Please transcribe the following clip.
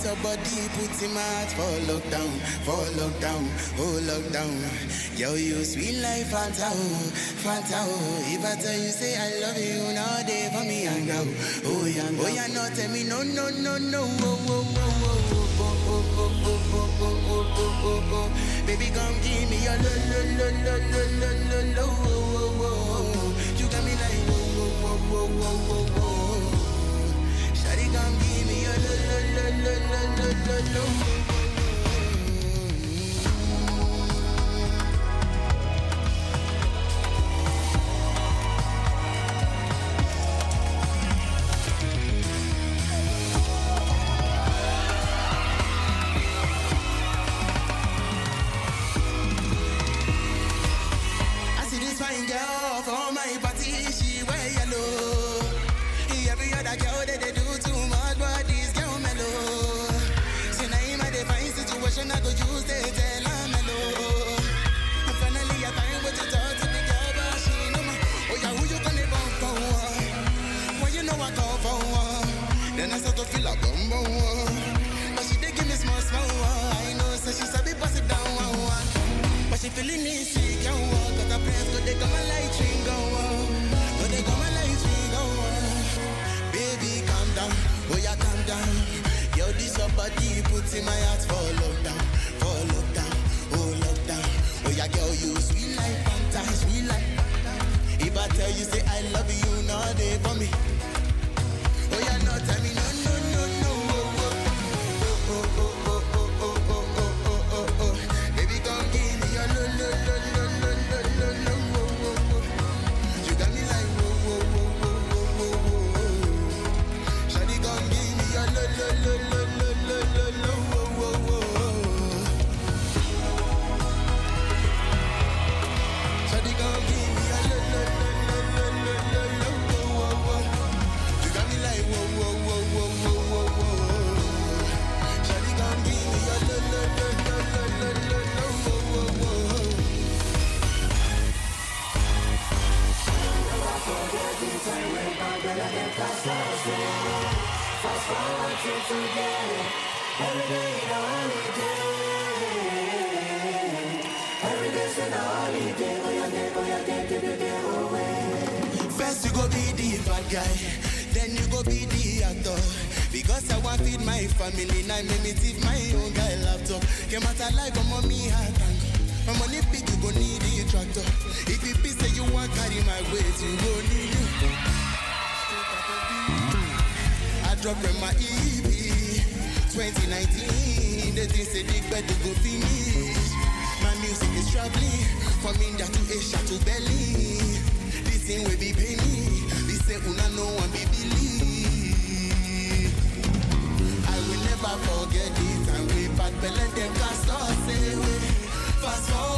body puts him out for lockdown, oh lockdown. Yo, you sweet life, Fanta, oh. If I tell you say I love you, now they for me and go. Oh, yeah, no, tell me no, oh. Baby, come give me your lo. You got me like whoa. Shawty, come give me your lo. Fine girl for my party, she wear yellow. Every other girl that they do too much, but this girl mellow. So now in my divine situation, I go use the tell her mellow. And finally I find what you talk to the girl, but she know my. Oh yeah, who you gonna bum for? Well, you know I call for one. Then I start to feel a bum. But she did give me small. I know, so she said be pass it down one. But she feeling me sick, yo. Cause her friends go they come a light ring go on. Go they come a light ring go on. Baby, calm down, oh yeah, calm down. Yo, this your body puts in my heart for lockdown, oh lockdown. Oh yeah, girl, you sweet like Fanta, sweet like. If I tell you say I love you, no day for me. Oh yeah, no, tell me no. Baby, come give me your lo. You got me like whoa. Shawty, come give me your lo. Shawty, come give me your lo. You got me like whoa. Shawty, come give me your lo. Fast forward to today. Every day a holiday. Every day's a holiday. Oh yeah, away. First you go be the bad guy, then you go be the actor. Because I want feed my family, now make me teach my own guy laptop. Came out alive, I'm on me hard tank. My money big, you go need the tractor. If you be say you want carry my weight, you go need it. I drop in my EP 2019. They think say big bed to go finish. My music is traveling from India to Asia to Berlin. This thing will be pay me. This say una no one be believe. I will never forget it. And we back, but let them cast us away. Fast forward.